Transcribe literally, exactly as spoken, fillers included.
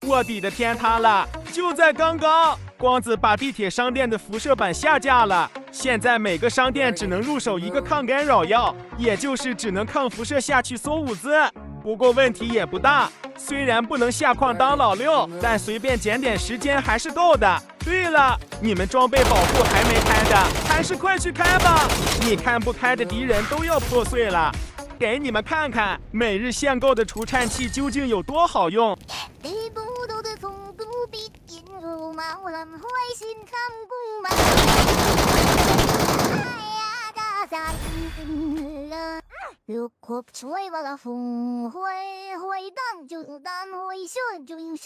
卧底的天塌了！就在刚刚，光子把地铁商店的辐射板下架了，现在每个商店只能入手一个抗干扰药，也就是只能抗辐射下去缩五字。不过问题也不大，虽然不能下矿当老六，但随便捡点时间还是够的。对了，你们装备保护还没开的，还是快去开吧！你看不开的敌人都要破碎了。给你们看看每日限购的除颤器究竟有多好用。 六国不吹哇啦风，会会当就当会秀就